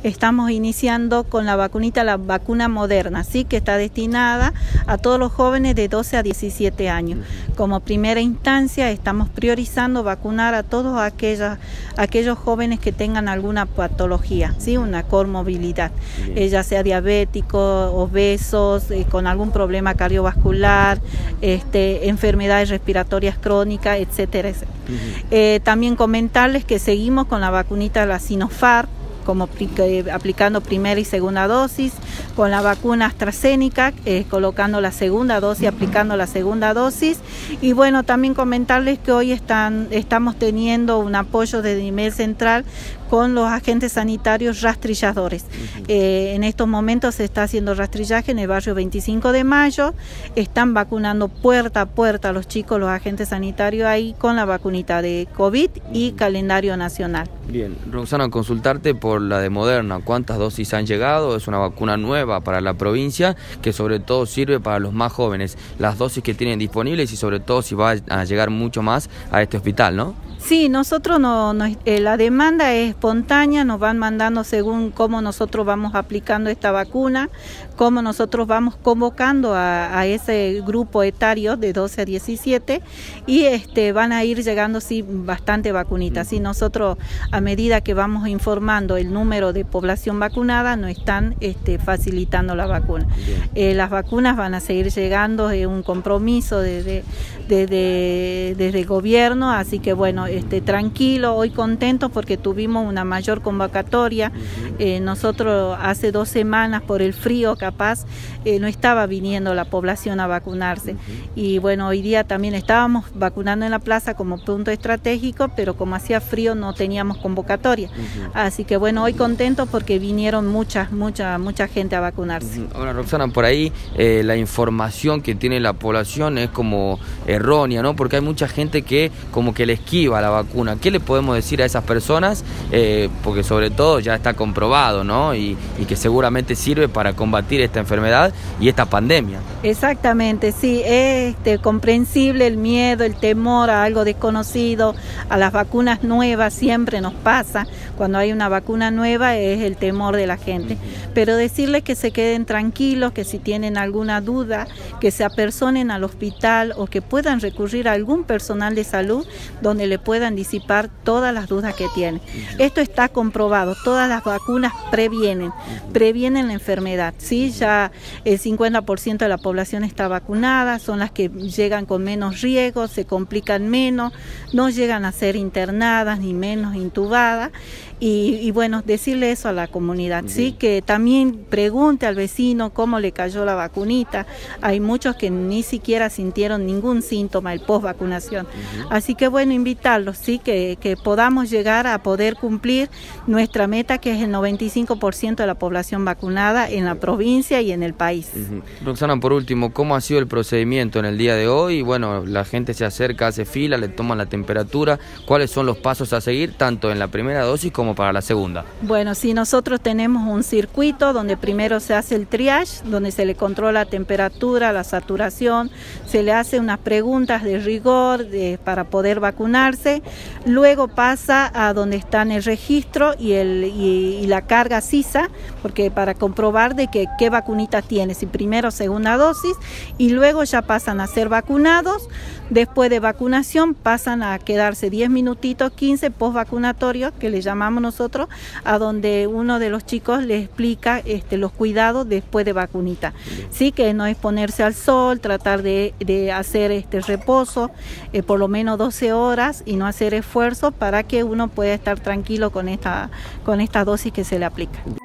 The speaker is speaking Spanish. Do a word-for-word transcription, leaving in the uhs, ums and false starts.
estamos iniciando con la vacunita, la vacuna Moderna, ¿sí? Que está destinada a todos los jóvenes de doce a diecisiete años. Como primera instancia estamos priorizando vacunar a todos aquellos, aquellos jóvenes que tengan alguna patología, ¿sí? Una comorbilidad, eh, ya sea diabéticos, obesos, eh, con algún problema cardiovascular, este, enfermedades respiratorias crónicas, etcétera, etcétera. Uh-huh. eh, también comentarles que seguimos con la vacunita de la Sinopharm, como eh, aplicando primera y segunda dosis, con la vacuna AstraZeneca, eh, colocando la segunda dosis, aplicando la segunda dosis. Y bueno, también comentarles que hoy están, estamos teniendo un apoyo de nivel central con los agentes sanitarios rastrilladores. Uh-huh. eh, en estos momentos se está haciendo rastrillaje en el barrio veinticinco de mayo, están vacunando puerta a puerta a los chicos, los agentes sanitarios ahí con la vacunita de COVID y uh-huh. calendario nacional. Bien, Roxana, consultarte por la de Moderna, ¿cuántas dosis han llegado? Es una vacuna nueva para la provincia que sobre todo sirve para los más jóvenes, las dosis que tienen disponibles y sobre todo si va a llegar mucho más a este hospital, ¿no? Sí, nosotros no, no eh, la demanda es espontánea, nos van mandando según cómo nosotros vamos aplicando esta vacuna, cómo nosotros vamos convocando a, a ese grupo etario de doce a diecisiete y este van a ir llegando sí bastante vacunitas. Sí, nosotros a medida que vamos informando el número de población vacunada nos están este, facilitando la vacuna. Eh, las vacunas van a seguir llegando, es un compromiso desde de, de, de, de, de el gobierno, así que bueno, Este, tranquilo, hoy contentos porque tuvimos una mayor convocatoria. Eh, nosotros hace dos semanas por el frío capaz eh, no estaba viniendo la población a vacunarse y bueno, hoy día también estábamos vacunando en la plaza como punto estratégico, pero como hacía frío no teníamos convocatoria, así que bueno, hoy contentos porque vinieron mucha, mucha, mucha gente a vacunarse. Ahora, Roxana, por ahí eh, la información que tiene la población es como errónea, ¿no? Porque hay mucha gente que como que le esquiva la vacuna. ¿Qué le podemos decir a esas personas? Eh, porque sobre todo ya está comprobado, ¿no? Y, y que seguramente sirve para combatir esta enfermedad y esta pandemia. Exactamente, sí, es este, comprensible el miedo, el temor a algo desconocido, a las vacunas nuevas, siempre nos pasa, cuando hay una vacuna nueva es el temor de la gente, pero decirles que se queden tranquilos, que si tienen alguna duda, que se apersonen al hospital o que puedan recurrir a algún personal de salud donde le puedan disipar todas las dudas que tienen. Esto está comprobado, todas las vacunas previenen, previenen la enfermedad, ¿sí? Ya el cincuenta por ciento de la población está vacunada, son las que llegan con menos riesgo, se complican menos, no llegan a ser internadas ni menos intubadas. Y, y bueno, decirle eso a la comunidad, ¿sí? Que también pregunte al vecino cómo le cayó la vacunita. Hay muchos que ni siquiera sintieron ningún síntoma el post vacunación. Uh-huh. Así que bueno, invitarlos, ¿sí? Que, que podamos llegar a poder cumplir nuestra meta, que es el noventa y cinco por ciento de la población vacunada en la provincia y en el país. Uh-huh. Roxana, por último, ¿cómo ha sido el procedimiento en el día de hoy? Bueno, la gente se acerca, hace fila, le toman la temperatura. ¿Cuáles son los pasos a seguir, tanto en la primera dosis como para la segunda? Bueno, sí, nosotros tenemos un circuito donde primero se hace el triage, donde se le controla la temperatura, la saturación, se le hace unas preguntas de rigor de, para poder vacunarse, luego pasa a donde está en el registro y, el, y, y la carga CISA, porque para comprobar de que qué vacunita tiene, si primero o segunda dosis, y luego ya pasan a ser vacunados. Después de vacunación pasan a quedarse diez minutitos, quince post vacunatorios, que le llamamos nosotros, a donde uno de los chicos le explica este, los cuidados después de vacunita. Sí, que no es ponerse al sol, tratar de, de hacer este reposo eh, por lo menos doce horas y no hacer esfuerzo para que uno pueda estar tranquilo con esta, con esta dosis que se le aplica.